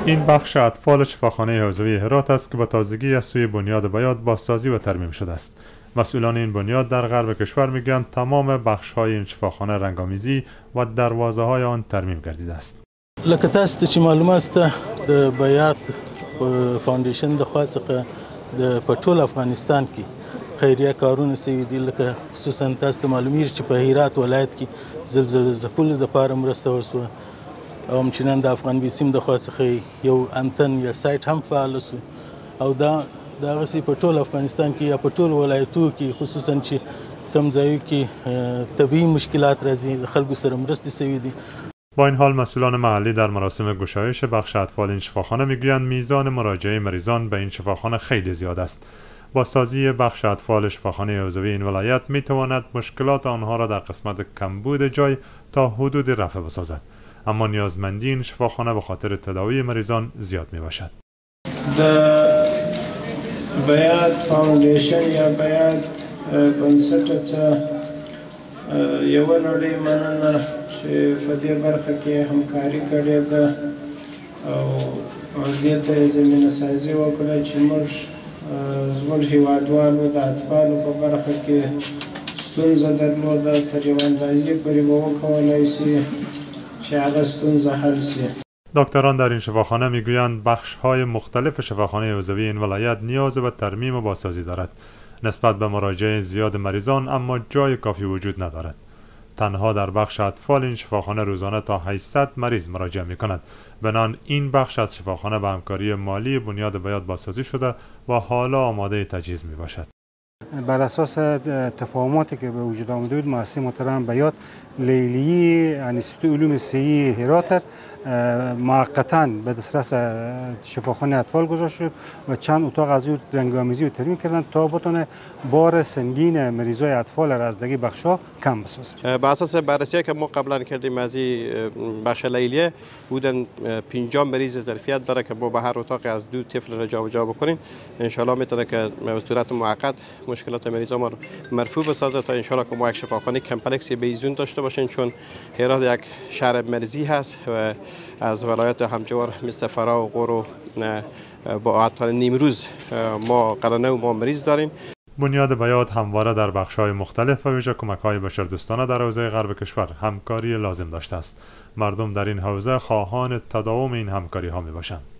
این بخش اطفال شفاخانه حوزوی هرات است که با تازگی از سوی بنیاد بیات بازسازی و ترمیم شده است. مسئولان این بنیاد در غرب کشور میگویند تمام بخش‌های این شفاخانه رنگ‌آمیزی و دروازه‌های آن ترمیم گردیده است. لکه تاسو چې معلومه است د بیات فاونډیشن د خوا څخه په ټول افغانستان کې خیریه کارونه سوي دي، لکه خصوصا تاسو ته معلومیږي چې په هرات ولایت کې زلزلې ځپلو دپاره مرسته وشوه او همچنان د افغان بیسیم د خوا څخه یو انتن یا سایټ هم فعال شو او دا دغسې په ټول افغانستان کې یا په ټول ولایتو کې خصوصا چې کم ځایو کې طبیعي مشکلات راځي د خلکو سره مرستې سوي دي. با این حال مسئولان محلی در مراسم گشایش بخش اطفال این شفاخانه میگویند میزان مراجعه مریضان به این شفاخانه خیلی زیاد است. با سازی بخش اطفال شفاخانه حوزوی این ولایت میتواند مشکلات آنها را در قسمت کمبود جای تا حدود رفع بسازد، اما نیازمندی این شفاخانه به خاطر تداوی مریضان زیاد می باشد. بیات فاونډیشن یا بیات بنسټ یو نړۍ مننه چې په دې برخه کې همکاري کړې ده او دې ته زمینه سازي وکړه چې زموږ هېوادوالو د اطفالو په برخه کې ستونزه درلوده، تر یوه اندازې پورې به وکولی سي چې هغه ستونزه حل سي. دکتران در این شفاخانه میگویند بخش‌های مختلف شفاخانه حوزوی این ولایت نیاز به ترمیم و بازسازی دارد. نسبت به مراجعه زیاد مریضان اما جای کافی وجود ندارد. تنها در بخش اطفال این شفاخانه روزانه تا 800 مریض مراجعه می‌کند. بنابراین این بخش از شفاخانه به همکاری مالی بنیاد بیات بازسازی شده و حالا آماده تجهیز میباشد. بر اساس تفاهماتی که به وجود آمده بود، مؤسسه محترم بیات لیلی انستیتوت علوم صحی هرات موقتا به دسترس شفاخانه اطفال گذاشت شد و چند اتاق از او رنگ‌آمیزی و ترمیم کردند تا بتونه بار سنگین مریضای اطفال را از دیگه بخش‌ها کم بسازه. بر اساس بررسی که ما قبلا کردیم از بخش لیلیه بودن 50 مریض ظرفیت داره که ما به هر اتاق از 2 طفل را جابجا بکنیم. ان شاء الله میتونه که به صورت موقت مشکلات مریضا ما مرفوع بسازه تا ان شاء الله که ما یک شفاخانه کمپلکس بیزون داشته باشیم، چون هرات یک شهر مرزی هست و از ولایت همجوار مثل فرا و غور با اطفال نیمروز ما قرانه و ما مریض داریم. بنیاد بیات همواره در بخش‌های مختلف و ویژه کمک‌های بشردوستانه در حوزه غرب کشور همکاری لازم داشته است. مردم در این حوزه خواهان تداوم این همکاری‌ها می‌باشند.